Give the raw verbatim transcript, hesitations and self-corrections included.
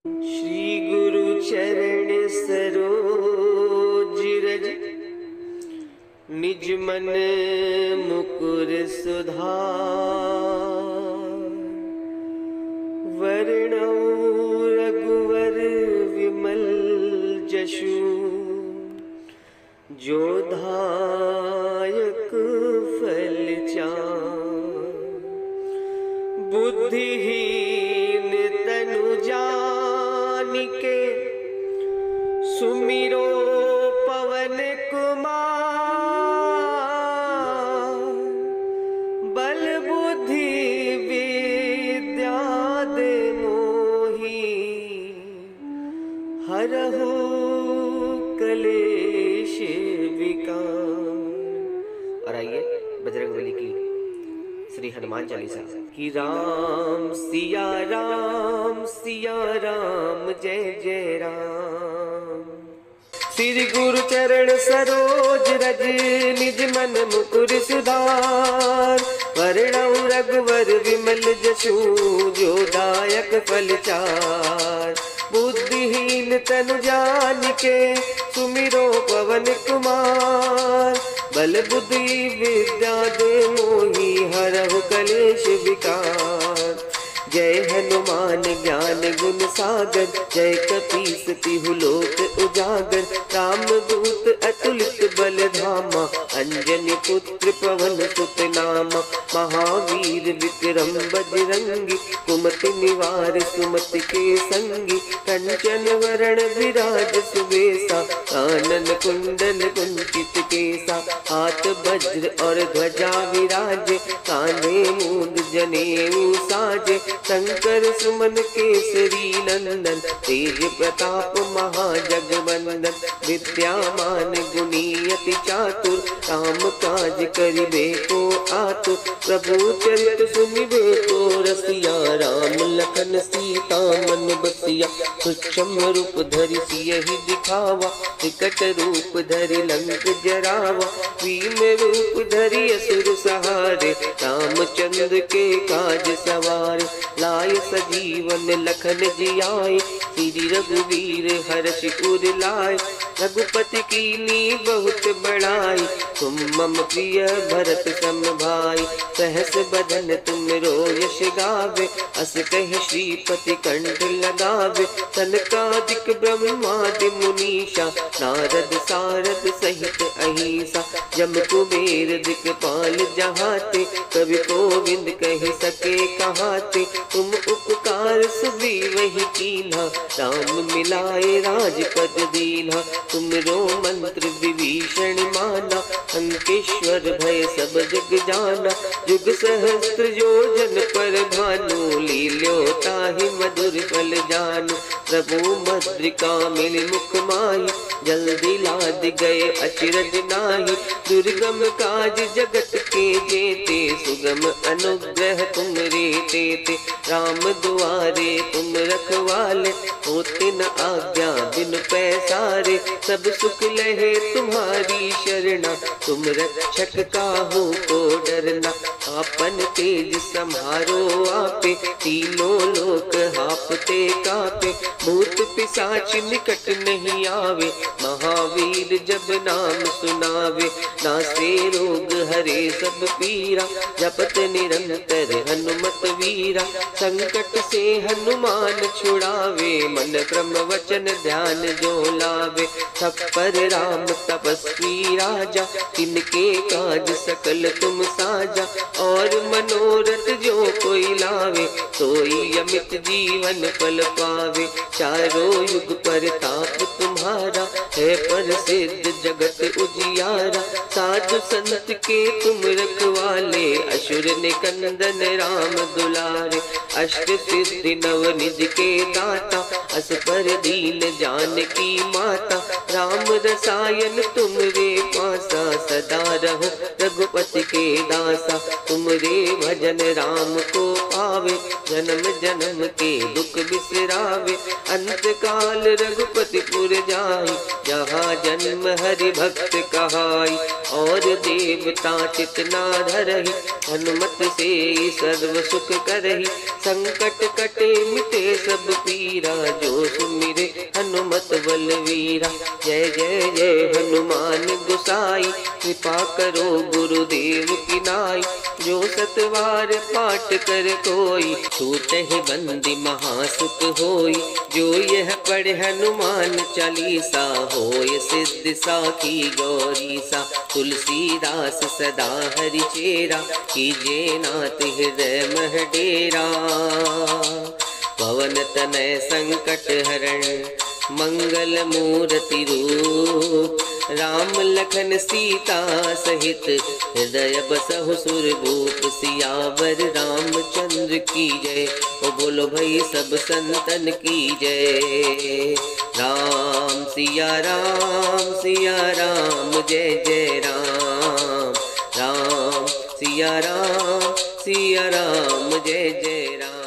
श्री गुरु चरण सरोज रज निज मन मुकुर सुधार। वर्णौ रघुवर विमल जशु जो दायक फल चार। बुद्धिहीन तनु जानिके सुमिरो पवन कुमार। बल बुद्धि विद्या दे मोहि हरहु कलेश विकार। और आइए बजरंगबली की श्री हनुमान चालीसा की। राम सिया राम सिया राम जय जय राम। श्री गुरु चरण सरोज रज निज मन मुकुर सुधार। वर्णौ रघुवर विमल जशु जो दायक फल चार। बुद्धिहीन तनु जानिके सुमिरो पवन कुमार। बल बुद्धि विद्या दे मोहि हरहु कलेश विकार। जय हनुमान ज्ञान गुण सागर जय कपीस तिहु लोक उजागर। राम दूत अतुलित बल धामा अंजनी पुत्र पवन सुत नामा। महावीर विक्रम बजरंगी कुमति निवार सुमति के संगी। कंचन वरण विराज सुबेसा कानन कुंडल कुंचित केसा। हाथ वज्र और ध्वजा विराजे कान्हे मूंद जनेऊ साजे। शंकर सुमन केसरी नंदन तेज प्रताप महाजगवंदन। विद्यामान गुणी अति चातुर राम काज करिबे को आतुर। प्रभु चरित सुनिबे को रसिया राम लखन सीता मन बसिया। सूक्ष्म रूप धरि सियहि दिखावा विकट रूप धरि लंक जरावा। भीम रूप धरि असुर सहारे रामचंद्र के काज सवारे। लाय सजीवन लखन जियाए श्री रघुवीर हर्षि उर लाए। रघुपति कीनी बहुत बड़ाई तुम मम प्रिय भरत सम भाई। सहस बदन तुम रो यश गावे अस कहि श्रीपति कंठ लगावे। सनकादिक ब्रह्मादि मुनीषा नारद सारद सहित अहिसा। जम कुबेर दिक्पाल जहाते कवि कोविंद कहि सके कहाते। तुम उपकार सुग्रीवहि कीन्हा राम मिलाए राजपद दीन्हा। तुमरो मंत्र विभीषण माना अंकेश्वर भय सब जग जाना। जुग सहस्त्र योजन पर भानु लील्यो ताहि मधुर फल जानू। प्रभु मद्रिका मिल मुख माही जल्दी लाद गए अचरज नाही। दुर्गम काज जगत के जेते सुगम अनुग्रह तुम रे तेते। राम दुआरे तुम रखवाले होते न आज्ञा बिन पैसारे। सब सुख लहे तुम्हारी शरणा तुम रक्षक काहू को डरना। आपन तेज समारो आपे तीनों लोक हापते कापे। भूत पिशाच निकट नहीं आवे महावीर जब नाम सुनावे। नासे रोग हरे सब पीरा जपत निरंतर हनुमत वीरा। संकट से हनुमान छुड़ावे मन क्रम वचन ध्यान जो लावे। सब पर राम तपस्वी राजा तिनके काज सकल तुम साजा। और मनोरथ जो कोई लावे सोई अमित जीवन फल पावे। चारों युग पर ताप तुम्हारा है प्रसिद्ध जगत उजियारा। साधु संत के तुम रखवाले असुर निकंदन राम दुलारे। अष्ट सिद्धि नव निधि के दाता अस पर दीन जानकी माता। राम रसायन तुम रे पासा सदा रहो रघुपति के दासा। तुम रे भजन राम को पा पावे, जन्म जन्म के दुख बिसरावे। अंत काल रघुपति पुर जाई, जहाँ जन्म हरि भक्त कहाई। और देवता चित ना धरहि, हनुमत से सर्व सुख करहि। संकट कटे मिटे सब पीरा, जो सुमिरे हनुमत बलवीरा। जय जय जय हनुमान गोसाई, कृपा करो गुरुदेव की नाई। जो सतवार पाठ कर कोई, छूटहि बंदी महासुख होई। जो यह पढ़े हनुमान चालीसा, होय सिद्धि साखी गौरी सा। तुलसीदास सदा हरि चेरा, कीजे नाथ हृदय मह डेरा। पवन तनय संकट हरण, मंगल मूर्ति रूप। राम लखन सीता सहित, हृदय बसहु सुरभूप। सियावर रामचंद्र की जय, ओ बोलो भाई सब संतन की जय। राम सिया राम सिया राम जय जय राम। राम सिया राम सिया राम जय जय राम।